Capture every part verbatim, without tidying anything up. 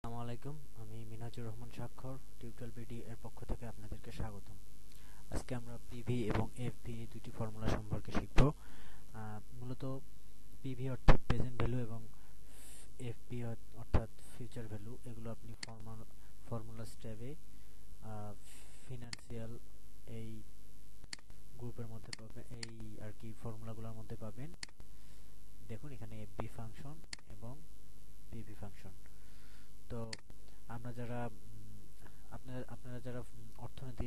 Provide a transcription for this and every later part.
আসসালামু আলাইকুম। আমি মিনহাজুর রহমান স্বাক্ষর টিউটোরিয়াল বিডি এর পক্ষ থেকে আপনাদেরকে স্বাগতম। আজকে আমরা পিভি এবং এফভি এই দুটি ফর্মুলা সম্পর্কে শিখব। মূলত পিভি অর্থাৎ প্রেজেন্ট ভ্যালু এবং এফভি অর্থাৎ ফিউচার ভ্যালু, এগুলো আপনি ফর্মুলা ট্যাবে ফিনান্সিয়াল এই গ্রুপের মধ্যে পাবেন, এই আর কি ফর্মুলাগুলোর মধ্যে পাবেন। দেখুন এখানে এফভি ফাংশন এবং পিভি ফাংশন। তো আমরা যারা আপনারা আপনারা যারা অর্থনীতি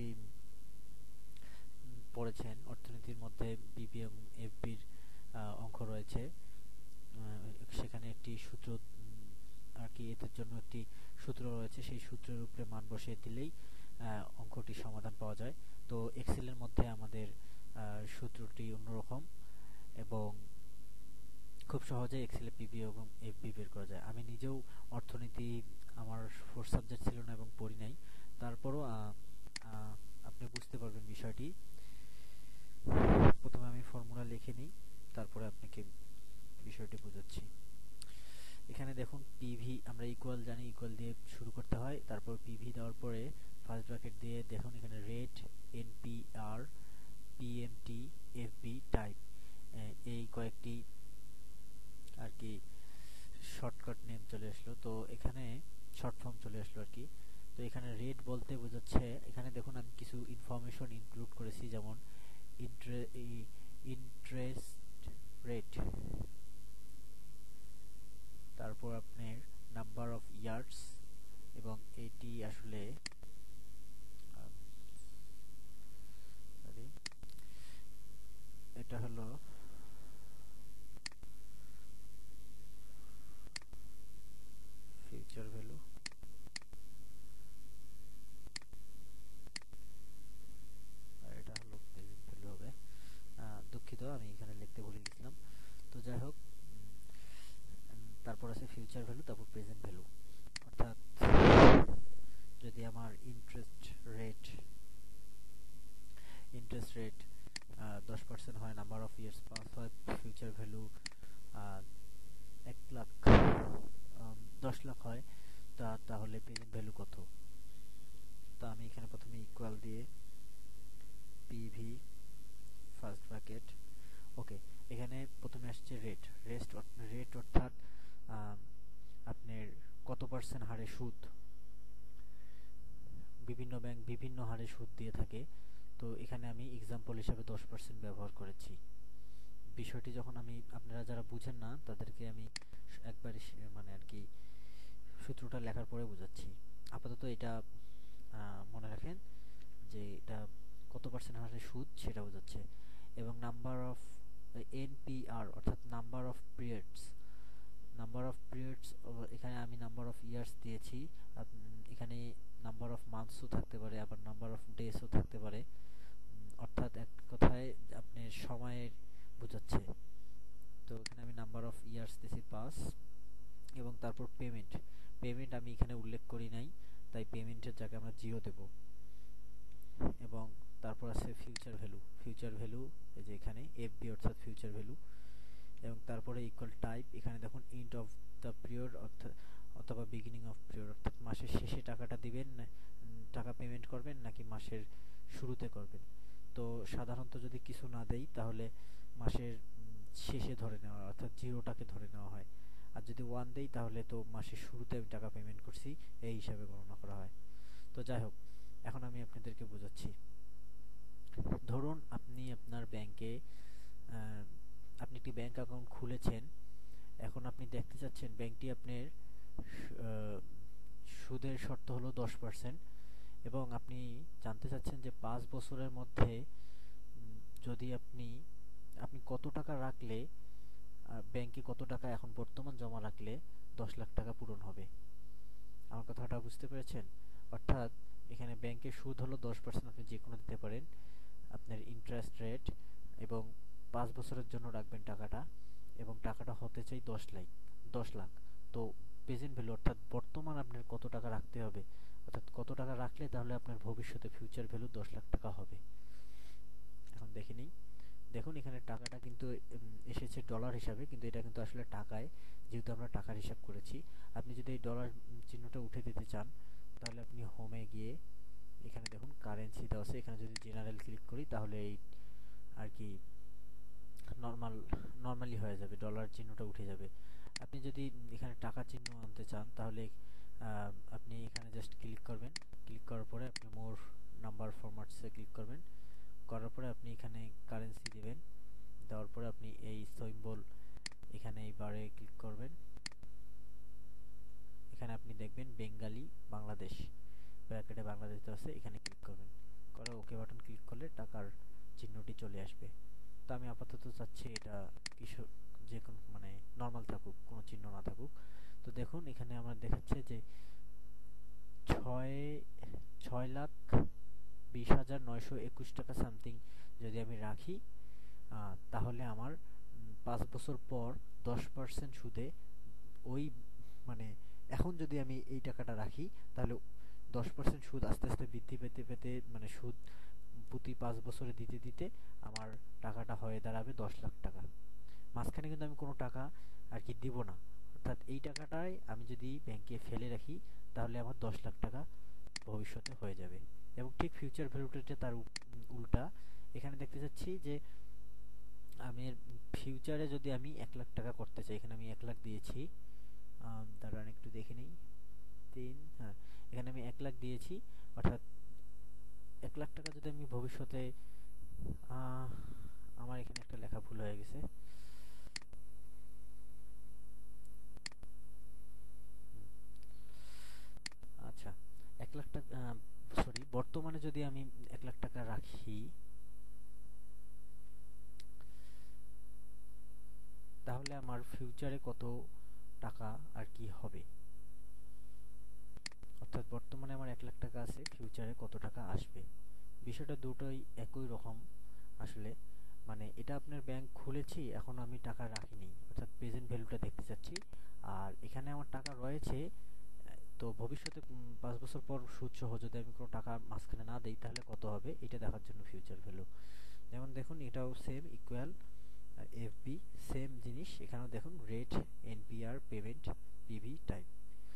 পড়েছেন, অর্থনীতির মধ্যে পিভি এবং এফভির অঙ্ক রয়েছে। সেখানে একটি সূত্র আর কি এদের জন্য একটি সূত্র রয়েছে, সেই সূত্রের উপরে মান বসিয়ে দিলেই অঙ্কটির সমাধান পাওয়া যায়। তো এক্সেলের মধ্যে আমাদের সূত্রটি অন্যরকম এবং খুব সহজে এক্সেলে পিভি এবং এফভি বের করা যায়। আমি নিজেও অর্থনীতি আমার ফোর্থ সাবজেক্ট ছিল না এবং পড়ি নাই, তারপরও আপনি বুঝতে পারবেন বিষয়টি। প্রথমে আমি ফর্মুলা লিখে নিই, তারপরে আপনাকে বিষয়টি বোঝাচ্ছি। এখানে দেখুন পিভি আমরা ইকুয়াল জানি, ইকুয়াল দিয়ে শুরু করতে হয়। তারপর পিভি দেওয়ার পরে ফার্স্ট ব্র্যাকেট দিয়ে দেখুন এখানে rate, NPR, PMT, FV, type, এই কয়েকটি আর কি শর্টকাট নেম চলে আসলো। তো এখানে শর্ট ফর্ম চলে আসলো আর কি। তো এখানে রেট বলতে বোঝাচ্ছে, এখানে দেখুন আমি কিছু ইনফরমেশন ইনক্লুড করেছি, যেমন ইন্টারেস্ট রেট, তারপর আপনার নাম্বার অফ ইয়ার্স, এবং এটি আসলে এটা হলো ফিউচার ভ্যালু, আর এটা হলো প্রেজেন্ট ভ্যালু হবে। দুঃখিত, আমি এখানে লিখতে ভুলে গেছিলাম। তো যাই হোক, তারপর আছে ফিউচার ভ্যালু, তারপর প্রেজেন্ট ভ্যালু। অর্থাৎ যদি আমার ইন্টারেস্ট রেট ইন্টারেস্ট রেট দশ পার্সেন্ট হয়, নাম্বার অফ ইয়ার্স পাস হয়, ফিউচার ভ্যালু এক লাখ দশ লাখ হয়, তা তাহলে প্রেজেন্ট ভ্যালু কত? তা আমি এখানে প্রথমে ইকুয়াল দিয়ে পিভি ফার্স্ট ব্র্যাকেট, ওকে। এখানে প্রথমে আসছে রেট। রেস্ট রেট অর্থাৎ আপনার কত পার্সেন্ট হারে সুদ, বিভিন্ন ব্যাংক বিভিন্ন হারে সুদ দিয়ে থাকে। তো এখানে আমি এক্সাম্পল হিসাবে দশ পার্সেন্ট ব্যবহার করেছি। বিষয়টি যখন আমি, আপনারা যারা বুঝেন না তাদেরকে আমি একবারে মানে আর কি সূত্রটা লেখার পরে বোঝাচ্ছি। আপাতত এটা মনে রাখেন যে এটা কত পার্সেন্ট হারে সুদ সেটা বোঝাচ্ছে। এবং নাম্বার অফ এনপিআর অর্থাৎ number of periods, number of periods এখানে আমি নাম্বার অফ ইয়ার্স দিয়েছি। এখানে নাম্বার অফ মান্থসও থাকতে পারে, আবার নাম্বার অফ ডেজও থাকতে পারে। অর্থাৎ এক কথায় আপনার সময়ের বোঝাচ্ছে। তো এখানে আমি নাম্বার অফ ইয়ার্স দিয়েছি পাঁচ। এবং তারপর পেমেন্ট, পেমেন্ট আমি এখানে উল্লেখ করি নাই, তাই পেমেন্টের জায়গায় আমরা জিরো দেব। এবং তারপর আছে ফিউচার ভ্যালু, ফিউচার ভ্যালু এই যে এখানে এফবি অর্থাৎ ফিউচার ভ্যালু। এবং তারপরে ইকুয়াল টাইপ, এখানে দেখুন এন্ড অফ দ্য পিরিয়ড অর্থাৎ অথবা বিগিনিং অফ পিরিয়ড, অর্থাৎ মাসের শেষে টাকাটা দিবেন, টাকা পেমেন্ট করবেন নাকি মাসের শুরুতে করবেন। তো সাধারণত যদি কিছু না দেই তাহলে মাসের শেষে ধরে নেওয়া, অর্থাৎ জিরোটাকে ধরে নেওয়া হয়। আর যদি ওয়ান দেই তাহলে তো মাসের শুরুতে আমি টাকা পেমেন্ট করছি, এই হিসাবে গণনা করা হয়। তো যাই হোক, এখন আমি আপনাদেরকে বোঝাচ্ছি। ধরুন আপনি আপনার ব্যাংকে আপনি একটি ব্যাংক অ্যাকাউন্ট খুলেছেন। এখন আপনি দেখতে চাচ্ছেন ব্যাংকটি আপনার সুদের শর্ত হলো দশ পার্সেন্ট, এবং আপনি জানতে চাচ্ছেন যে পাঁচ বছরের মধ্যে যদি আপনি আপনি কত টাকা রাখলে, ব্যাংকে কত টাকা এখন বর্তমান জমা রাখলে দশ লাখ টাকা পূরণ হবে। আমার কথাটা বুঝতে পেরেছেন? অর্থাৎ এখানে ব্যাংকের সুদ হলো দশ পার্সেন্ট, আপনি যে কোনো দিতে পারেন আপনার ইন্টারেস্ট রেট, এবং পাঁচ বছরের জন্য রাখবেন টাকাটা, এবং টাকাটা হতে চাই দশ লাখ দশ লাখ তো প্রেজেন্ট ভ্যালু অর্থাৎ বর্তমান আপনার কত টাকা রাখতে হবে, অর্থাৎ কত টাকা রাখলে তাহলে আপনার ভবিষ্যতে ফিউচার ভ্যালু দশ লাখ টাকা হবে। এখন দেখে নিই দেখুন এখানে টাকাটা কিন্তু উম, এসেছে ডলার হিসাবে, কিন্তু এটা কিন্তু আসলে টাকায়, যেহেতু আমরা টাকার হিসাব করেছি। আপনি যদি এই ডলার চিহ্নটা উঠে দিতে চান, তাহলে আপনি হোমে গিয়ে এখানে দেখুন কারেন্সি দেওয়া আছে, এখানে যদি জেনারেল ক্লিক করি তাহলে এই আর কি নর্মাল নর্মালি হয়ে যাবে, ডলার চিহ্নটা উঠে যাবে। আপনি যদি এখানে টাকা চিহ্ন আনতে চান, তাহলে আহ, আপনি এখানে জাস্ট ক্লিক করবেন। ক্লিক করার পরে আপনি মোর নাম্বার ফরম্যাটসে ক্লিক করবেন। করার পরে আপনি এখানে কারেন্সি দিবেন। দেওয়ার পরে আপনি এই সিম্বল এখানে এই বারে ক্লিক করবেন। এখানে আপনি দেখবেন বেঙ্গালি বাংলাদেশ, ব্র্যাকেটে বাংলাদেশ দেওয়া আছে, এখানে ক্লিক করবেন। করে ওকে বাটন ক্লিক করলে টাকার চিহ্নটি চলে আসবে। তো আমি আপাতত চাচ্ছি এটা কিছু যে কোনো মানে নর্মাল থাকুক, কোনো চিহ্ন না থাকুক। তো দেখুন এখানে আমার দেখাচ্ছে যে ছয় ছয় লাখ বিশ হাজার নয়শো একুশ টাকা সামথিং যদি আমি রাখি, তাহলে আমার পাঁচ বছর পর দশ পার্সেন্ট সুদে ওই মানে এখন যদি আমি এই টাকাটা রাখি, তাহলে দশ পার্সেন্ট সুদ আস্তে আস্তে বৃদ্ধি পেতে পেতে মানে সুদ প্রতি পাঁচ বছরে দিতে দিতে আমার টাকাটা হয়ে দাঁড়াবে দশ লাখ টাকা। মাঝখানে কিন্তু আমি কোনো টাকা আর কি দিব না, অর্থাৎ এই টাকাটাই আমি যদি ব্যাংকে ফেলে রাখি, তাহলে আমার দশ লাখ টাকা ভবিষ্যতে হয়ে যাবে। এবং ঠিক ফিউচার ভ্যালুটা তার উল্টা। এখানে দেখতে চাচ্ছি যে আমি ফিউচারে যদি আমি এক লাখ টাকা করতে চাই, এখানে আমি এক লাখ দিয়েছি, দাঁড়ান একটু দেখে নিই, তিন, হ্যাঁ এখানে আমি এক লাখ দিয়েছি, অর্থাৎ এক লাখ টাকা যদি আমি ভবিষ্যতে, আমার এখানে একটা লেখা ভুল হয়ে গেছে, আচ্ছা এক লাখ টাকা সরি বর্তমানে যদি আমি এক লাখ টাকা রাখি, তাহলে আমার ফিউচারে কত টাকা আর কি হবে, অর্থাৎ বর্তমানে আমার এক লাখ টাকা আছে, ফিউচারে কত টাকা আসবে। বিষয়টা দুটোই একই রকম আসলে, মানে এটা আপনার ব্যাংক খুলেছি, এখন আমি টাকা রাখিনি, অর্থাৎ প্রেজেন্ট ভ্যালুটা দেখতে চাচ্ছি। আর এখানে আমার টাকা রয়েছে, তো ভবিষ্যতে পাঁচ বছর পর সুদ সহ যদি আমি কোনো টাকা মাঝখানে না দেই, তাহলে কত হবে এটা দেখার জন্য ফিউচার ভ্যালু। যেমন দেখুন এটাও সেম ইকুয়াল এফবি, সেম জিনিস, এখানেও দেখুন rate, NPR, payment, PV, type.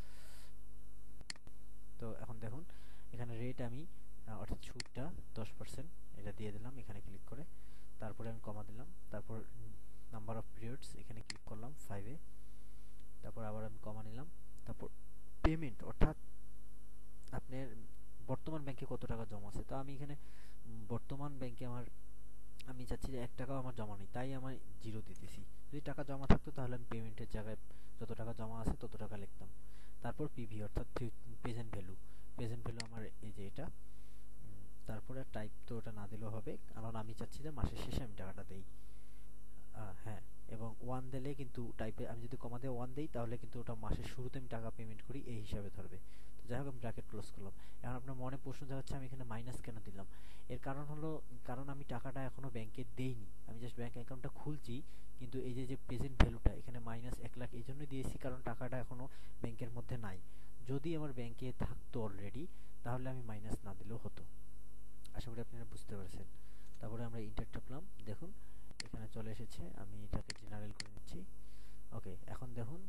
তো এখন দেখুন এখানে রেট আমি অর্থাৎ সুদটা দশ পার্সেন্ট এটা দিয়ে দিলাম, এখানে ক্লিক করে। তারপরে আমি কমা দিলাম, তারপর নাম্বার অফ পিরিয়ডস এখানে ক্লিক করলাম ফাইভে, তারপর আবার আমি কমা নিলাম। তারপর পেমেন্ট, অর্থাৎ আপনার বর্তমান ব্যাংকে কত টাকা জমা আছে। তো আমি এখানে বর্তমান ব্যাংকে আমার আমি চাচ্ছি যে এক টাকাও আমার জমা নেই, তাই আমি জিরো দিতেছি। যদি টাকা জমা থাকতো তাহলে আমি পেমেন্টের জায়গায় যত টাকা জমা আছে তত টাকা লিখতাম। তারপর পিভি অর্থাৎ প্রেজেন্ট ভ্যালু, প্রেজেন্ট ভ্যালু আমার এই যে এটা। তারপরে টাইপ তো ওটা না দিলেও হবে, কারণ আমি চাচ্ছি যে মাসের শেষে আমি টাকাটা দেই। হ্যাঁ, এবং ওয়ান দিলে কিন্তু টাইপে আমি যদি কমা দিয়ে ওয়ান দিই, তাহলে কিন্তু ওটা মাসের শুরুতে আমি টাকা পেমেন্ট করি এই হিসাবে ধরবে। তো যাই হোক আমি ব্র্যাকেট ক্লোজ করলাম। এখন আপনার মনে প্রশ্ন যাচ্ছে আমি এখানে মাইনাস কেন দিলাম। এর কারণ হলো, কারণ আমি টাকাটা এখনো ব্যাংকে দেইনি, আমি জাস্ট ব্যাংক অ্যাকাউন্টটা খুলছি, কিন্তু এই যে যে প্রেজেন্ট ভ্যালুটা এখানে মাইনাস এক লাখ এই জন্যই দিয়েছি কারণ টাকাটা এখনো ব্যাংকের মধ্যে নাই। যদি আমার ব্যাংকে থাকতো অলরেডি, তাহলে আমি মাইনাস না দিলেও হতো। আশা করি আপনারা বুঝতে পারছেন। তারপরে আমরা ইন্টার টিপলাম, দেখুন এখানে চলে এসেছে, আমি এটাকে জেনারেল করে নিচ্ছি। ওকে, এখন দেখুন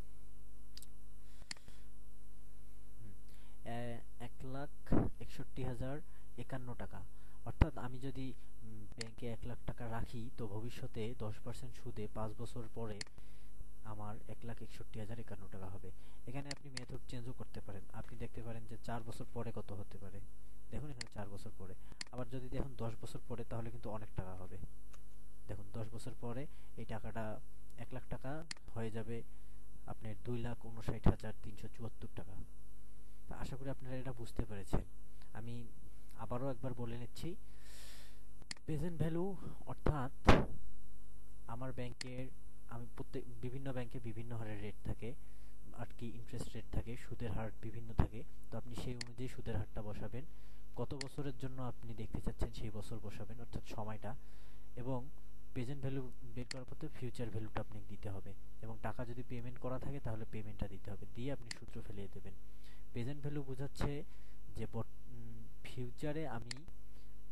এক লাখ একষট্টি হাজার একান্ন টাকা, অর্থাৎ আমি যদি ব্যাংকে এক লাখ টাকা রাখি, তো ভবিষ্যতে দশ পার্সেন্ট সুদে পাঁচ বছর পরে আমার এক লাখ একষট্টি হাজার একান্ন টাকা হবে। এখানে আপনি মেথড চেঞ্জও করতে পারেন, আপনি দেখতে পারেন যে চার বছর পরে কত হতে পারে। দেখুন এখানে চার বছর পরে, আবার যদি দেখুন দশ বছর পরে, তাহলে কিন্তু অনেক টাকা হবে। দেখুন দশ বছর পরে এই টাকাটা এক লাখ টাকা হয়ে যাবে আপনার দুই লাখ উনষাট হাজার তিনশো চুয়াত্তর টাকা। আশা করি আপনারা এটা বুঝতে পেরেছেন। আমি আবারও একবার বলে নিচ্ছি, প্রেজেন্ট ভ্যালু অর্থাৎ আমার ব্যাংকের, আমি প্রত্যেক বিভিন্ন ব্যাংকে বিভিন্ন হারের রেট থাকে আর কি, ইন্টারেস্ট রেট থাকে, সুদের হার বিভিন্ন থাকে। তো আপনি সেই অনুযায়ী সুদের হারটা বসাবেন, কত বছরের জন্য আপনি দেখতে চাচ্ছেন সেই বছর বসাবেন, অর্থাৎ সময়টা। এবং প্রেজেন্ট ভ্যালু বের করার পর ফিউচার ভ্যালুটা আপনাকে দিতে হবে, এবং টাকা যদি পেমেন্ট করা থাকে তাহলে পেমেন্টটা দিতে হবে, দিয়ে আপনি সূত্র ফেলিয়ে দেবেন। প্রেজেন্ট ভ্যালু বোঝাচ্ছে যে ফিউচারে আমি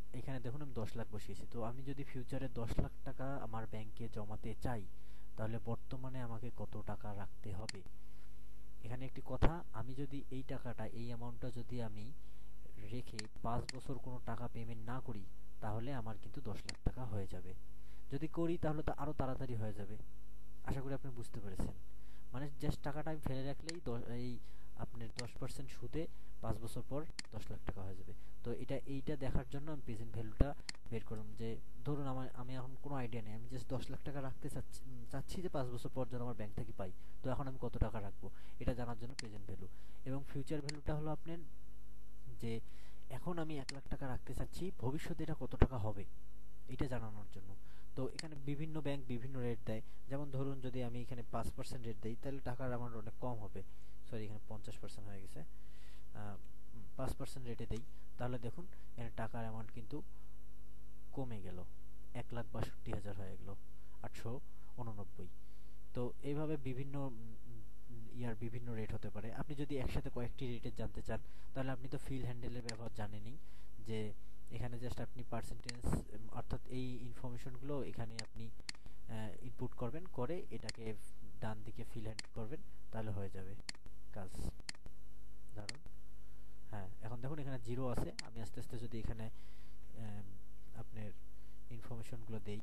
এখানে দেখুন আমি দশ লাখ বসিয়েছি। তো আমি যদি ফিউচারে দশ লাখ টাকা আমার ব্যাংকে জমাতে চাই, তাহলে বর্তমানে আমাকে কত টাকা রাখতে হবে? এখানে একটি কথা, আমি যদি এই টাকাটা, এই অ্যামাউন্টটা যদি আমি রেখে পাঁচ বছর কোনো টাকা পেমেন্ট না করি, তাহলে আমার কিন্তু দশ লাখ টাকা হয়ে যাবে। যদি করি তাহলে তো আরো তাড়াতাড়ি হয়ে যাবে। আশা করি আপনি বুঝতে পেরেছেন। মানে জাস্ট টাকাটা আমি ফেলে রাখলেই এই আপনার দশ পার্সেন্ট সুদে পাঁচ বছর পর দশ লাখ টাকা হয়ে যাবে। তো এটা এইটা দেখার জন্য আমি প্রেজেন্ট ভ্যালুটা বের করলাম, যে ধরুন আমার আমি এখন কোনো আইডিয়া নেই, আমি জাস্ট দশ লাখ টাকা রাখতে চাচ্ছি উম, চাচ্ছি যে পাঁচ বছর পর যেন আমার ব্যাংক থেকে পাই। তো এখন আমি কত টাকা রাখবো এটা জানার জন্য প্রেজেন্ট ভ্যালু। এবং ফিউচার ভ্যালুটা হলো আপনার, যে এখন আমি এক লাখ টাকা রাখতে চাচ্ছি, ভবিষ্যতে এটা কত টাকা হবে এটা জানানোর জন্য। তো এখানে বিভিন্ন ব্যাংক বিভিন্ন রেট দেয়। যেমন ধরুন যদি আমি এখানে পাঁচ পার্সেন্ট রেট দিই, তাহলে টাকার অ্যামাউন্ট অনেক কম হবে। সরি, এখানে পঞ্চাশ পার্সেন্ট হয়ে গেছে। পাঁচ পার্সেন্ট রেটে দেই, তাহলে দেখুন এখানে টাকার অ্যামাউন্ট কিন্তু কমে গেল, এক লাখ বাষট্টি হাজার হয়ে গেল আটশো উননব্বই। তো এইভাবে বিভিন্ন ইয়ার বিভিন্ন রেট হতে পারে। আপনি যদি একসাথে কয়েকটি রেটের জানতে চান, তাহলে আপনি তো ফিল হ্যান্ডেলের ব্যবহার জানেনই, যে এখানে জাস্ট আপনি পার্সেন্টেজ অর্থাৎ এই ইনফরমেশনগুলো এখানে আপনি ইনপুট করবেন, করে এটাকে ডান দিকে ফিল হ্যান্ড করবেন, তাহলে হয়ে যাবে কাজ। ধরুন, হ্যাঁ এখন দেখুন এখানে জিরো আছে। আমি আস্তে আস্তে যদি এখানে আম, আপনার ইনফরমেশনগুলো দেই,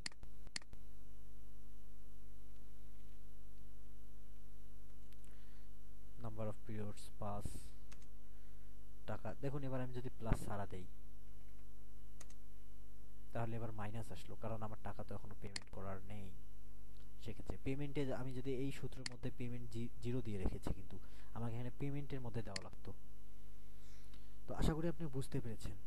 নাম্বার অফ পিরিয়ডস পাস, টাকা, দেখুন এবার আমি যদি প্লাস ছাড়া দেই, তাহলে এবার মাইনাস আসলো, কারণ আমার টাকা তো এখনো পেমেন্ট করার নেই। সেক্ষেত্রে পেমেন্টে আমি যদি এই সূত্রের মধ্যে পেমেন্ট জিরো দিয়ে রেখেছি, কিন্তু আমাকে এখানে পেমেন্টের মধ্যে দেওয়া লাগতো। তো আশা করি আপনি বুঝতে পেরেছেন।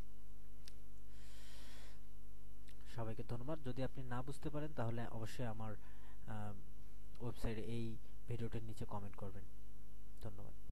সবাইকে ধন্যবাদ। যদি আপনি না বুঝতে পারেন তাহলে অবশ্যই আমার ওয়েবসাইটে এই ভিডিওটির নিচে কমেন্ট করবেন। ধন্যবাদ।